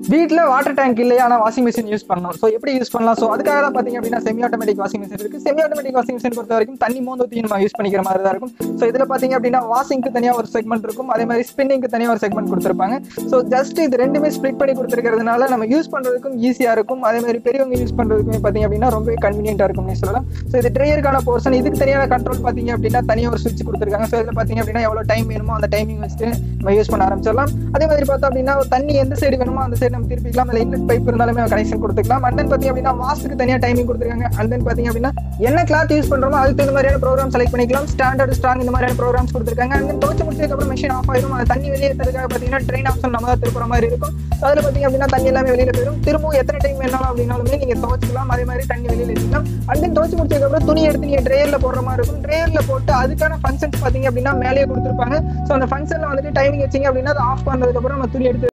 வீட்டில் water tank இல்லையா, ஆனால் வாஷிங் மிஷின் யூஸ் பண்ணணும். ஸோ எப்படி யூஸ் பண்ணலாம்? ஸோ அதுக்காக தான் பார்த்தீங்க அப்படின்னா செமி ஆட்டோமேட்டிக் வாஷிங் மிஷின் இருக்குது. செமி ஆட்டோமேட்டிக் வாஷிங் மிஷின் பொறுத்த வரைக்கும் தண்ணி மோந்தத்தையும் நம்ம யூஸ் பண்ணிக்கிற மாதிரி தான் இருக்கும். ஸோ இதில் பார்த்தீங்க அப்படின்னா வாஷிங்க்கு தனியாக ஒரு செக்மெண்ட் இருக்கும், அதே மாதிரி ஸ்பின்னிங்க்கு தனியாக ஒரு செக்மெண்ட் கொடுத்துருப்பாங்க. ஸோ ஜஸ்ட் இது ரெண்டுமே ஸ்ப்ளிட் பண்ணி கொடுத்துருக்கிறதுனால நம்ம யூஸ் பண்ணுறதுக்கும் ஈஸியாக இருக்கும், அதே மாதிரி பெரியவங்க யூஸ் பண்ணுறதுக்குமே பார்த்தீங்க அப்படின்னா ரொம்பவே கன்வீனியன்ட்டாக இருக்கும்னு சொல்லலாம். ஸோ இது ட்ரையருக்கான போர்ஷன். இதுக்கு தனியாக கண்ட்ரோல் பார்த்தீங்க அப்படின்னா தனியாக ஒரு சுவிட்ச் கொடுத்துருக்காங்க. ஸோ இதில் பார்த்தீங்க அப்படின்னா எவ்வளோ டைம் வேணுமோ அந்த டைமிங் வச்சுட்டு நம்ம யூஸ் பண்ண ஆரம்பிச்சிடலாம். அதே மாதிரி பார்த்தோம் அப்படின்னா தண்ணி எந்த சைடு வேணுமோ அந்த சைடு நம்ம திருப்பிக்கலாம். அதில் இன்லெட் பைப் இருந்தாலுமே கனெக்ஷன் கொடுத்துக்கலாம். அண்ட் தென் பார்த்தீங்க அப்படின்னா வாஷ்க்கு தனியாக டைமிங் கொடுத்துருக்காங்க. அண்ட் தென் பார்த்தீங்க அப்படின்னா என்ன கிளாத் யூஸ் பண்ணுறோமோ அதுக்கு இந்த மாதிரியான ப்ரோக்ராம் செலக்ட் பண்ணிக்கலாம். ஸ்டாண்டர்ட், ஸ்ட்ராங் இந்த மாதிரியான ப்ரோக்ராம்ஸ் கொடுத்துருக்காங்க. அண்ட் தென் துவச்சு முடிச்சதுக்கப்புறம் மெஷின் ஆஃப் ஆயிடும். அது தண்ணி வெளியே எடுத்ததுக்காக பார்த்தீங்கன்னா ட்ரெயின் ஆப்ஷன் நம்ம தான் திருப்புற மாதிரி இருக்கும். அதில் பார்த்தீங்க அப்படின்னா தண்ணி எல்லாமே வெளியில் போயிடும். திரும்பவும் எத்தனை டைம் வேணாலும் அப்படின்னாலுமே நீங்கள் துவச்சிக்கலாம். அதே மாதிரி தண்ணி வெளியில் எடுத்துக்கலாம். அண்ட் தென் துவச்சு முடிச்சதுக்கப்புறம் துணி எடுத்து நீங்கள் ட்ரையரில் போடுற மாதிரி இருக்கும். ட்ரையரில் போட்டு அதுக்கான ஃபங்க்ஷன்ஸ் பார்த்தீங்க அப்படின்னா மேலேயே கொடுத்துருப்பாங்க. ஸோ அந்த ஃபங்க்ஷனில் வந்துட்டு டைமிங் வச்சிங்க அப்படின்னா அது ஆஃப் பண்ணதுக்கப்புறம் நம்ம துணி எடுத்து